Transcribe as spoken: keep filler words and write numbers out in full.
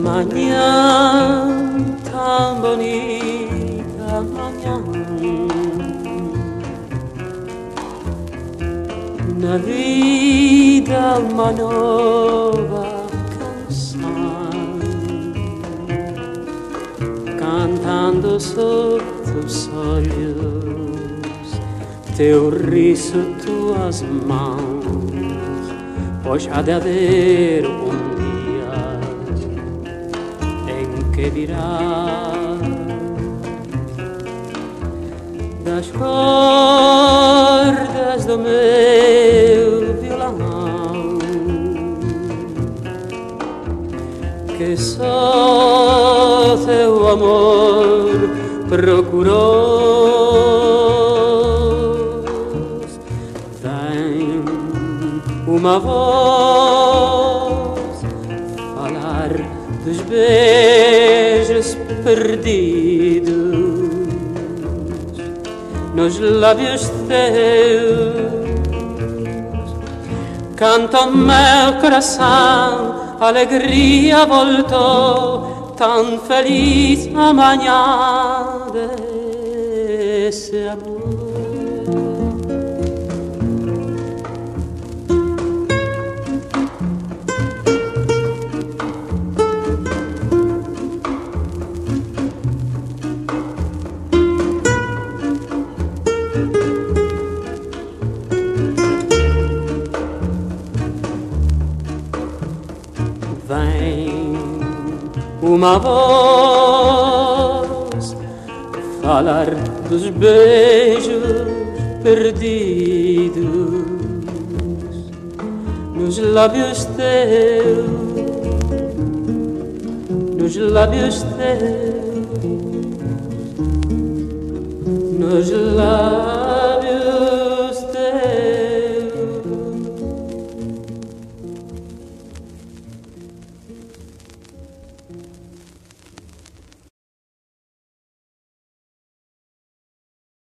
Manhã tão bonita, manhã na vida uma nova canção, cantando sob teus olhos, teu riso, tuas mãos. Hoje há de haver um dia em que virá das cordas do meu violão, que só teu amor procurou. Vem uma voz falar dos beijos perdidos nos lábios teus. Canta o meu coração, alegria voltou, tão feliz amanhã desse amor. Vem uma voz falar dos beijos perdidos nos lábios teus, nos lábios teus, nos lábios